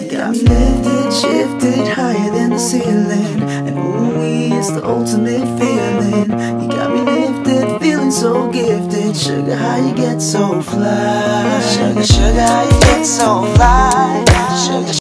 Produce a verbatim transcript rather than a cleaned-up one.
You got me lifted, shifted higher than the ceiling, and ooh, it's the ultimate feeling. You got me lifted, feeling so gifted. Sugar, how you get so fly? Sugar, sugar, how you get so fly? Sugar